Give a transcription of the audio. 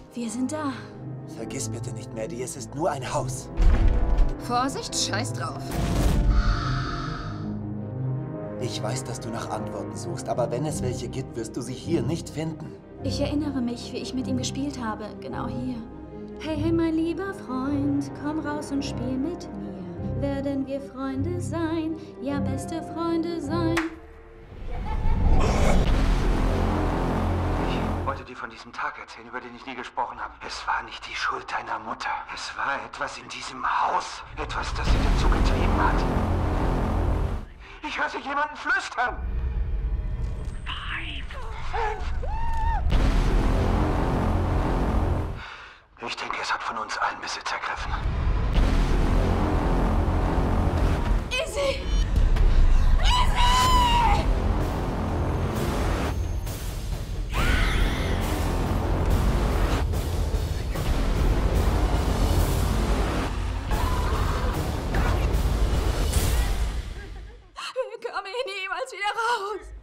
Wir sind da. Vergiss bitte nicht, Maddie, es ist nur ein Haus. Vorsicht, scheiß drauf. Ich weiß, dass du nach Antworten suchst, aber wenn es welche gibt, wirst du sie hier nicht finden. Ich erinnere mich, wie ich mit ihm gespielt habe. Genau hier. Hey, hey, mein lieber Freund, komm raus und spiel mit mir. Werden wir Freunde sein? Ja, beste Freunde sein. Ich wollte dir von diesem Tag erzählen, über den ich nie gesprochen habe. Es war nicht die Schuld deiner Mutter. Es war etwas in diesem Haus. Etwas, das sie dazu getrieben hat. Ich hörte jemanden flüstern. 5. Ich denke, es hat von uns allen Besitz ergriffen. Izzy! Wir kommen hier niemals wieder raus.